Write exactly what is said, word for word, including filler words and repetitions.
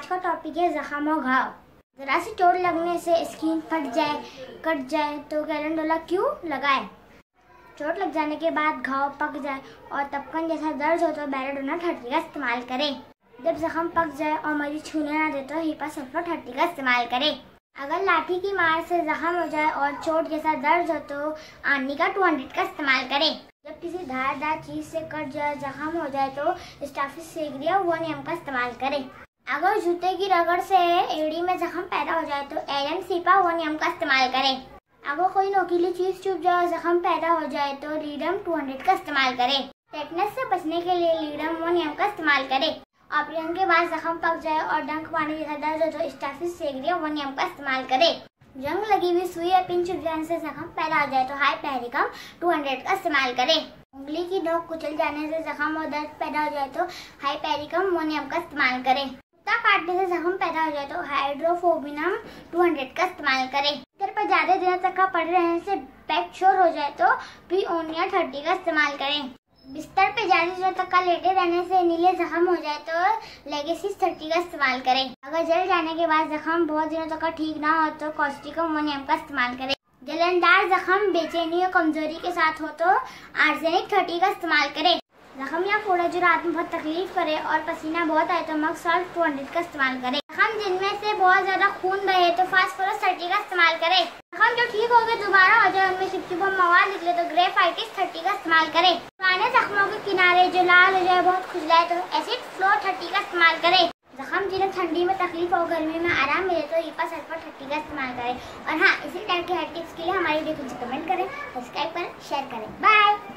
आज का टॉपिक है जख्म और घाव। जरा सी चोट लगने से स्किन फट जाए, कट जाए तो कैलेंडोला क्यों लगाए? चोट लग जाने के बाद घाव पक जाए और तपकन जैसा दर्द हो तो बेलाडोना थर्टी का इस्तेमाल करें। जब जख्म पक जाए और मरीज छूने ना दे तो हिपा सल्फर थर्टी का इस्तेमाल करें। अगर लाठी की मार से जख्म हो जाए और चोट जैसा दर्द हो तो आनी का टू हंड्रेड का इस्तेमाल करें। जब किसी धारदार चीज से कट जाए, जख्म हो जाए तो स्टाफिस सेग्रिया वन एम का इस्तेमाल करें। अगर जूते की रगड़ से एड़ी में जख्म पैदा हो जाए तो एल एम सीपा वन एम का इस्तेमाल करें। अगर कोई नोकीली चीज चुभ जाए, जख्म पैदा हो जाए तो लीडम टू हंड्रेड का इस्तेमाल करें। टेटनस से बचने के लिए लीडम वन एम का इस्तेमाल करें। ऑपरेशन के बाद जख्म पक जाए और डंक मारने जैसा दर्द हो तो स्टाफिस सेग्रिया वन एम का इस्तेमाल करें। जंग लगी हुई सुई या पिन चुभ जाने से जख्म पैदा हो जाए तो हाई पेरिकम टू हंड्रेड का इस्तेमाल करें। उंगली की नोक कुचल जाने से जख्म और दर्द पैदा हो जाए तो हाई पेरिकम वन एम का इस्तेमाल करें। कुत्ता काटने से जख्म पैदा हो जाए तो हाइड्रोफोबिनम टू हंड्रेड का इस्तेमाल करें। सिर पर ज्यादा दिनों तक का पड़े रहने से बैक शोर हो जाए तो पिओनिया थर्टी का इस्तेमाल करें। बिस्तर पे ज्यादा दिनों तक का लेटे रहने से नीले जख्म हो जाए तो लेगेसिस थर्टी का इस्तेमाल करें। अगर जल जाने के बाद जख्म बहुत दिनों तक का ठीक ना हो तो कॉस्टिकम वन एम का इस्तेमाल करें। जलनदार जख्म बेचैनी और कमजोरी के साथ हो तो आर्सेनिक थर्टी का इस्तेमाल करें। जख्म या फोड़ा जो रात में बहुत तकलीफ करे और पसीना बहुत आए तो मग सॉल्ट टू हंड्रेड का इस्तेमाल करें। जख्म जिनमें से बहुत ज्यादा खून बहे तो फास्फोरस थर्टी का इस्तेमाल करें। जख्म जो ठीक हो गए दोबारा हो जाए, उनमें चिपचिपा मवाद निकले तो ग्रेफाइटिस थर्टी का इस्तेमाल करें। पुराने जख्मों के किनारे जो लाल हो जाए, बहुत खुजलाए तो एसिड फ्लोर थर्टी का इस्तेमाल करें। जख्म जिन्हें ठंडी में तकलीफ और गर्मी में आराम मिले तो हिपा सल्फर थर्टी का इस्तेमाल करें। और हाँ, इसी टाइप के हेल्थ टिप्स के लिए हमारी वीडियो को कमेंट करें, सब्सक्राइब करें, शेयर करें। बाय।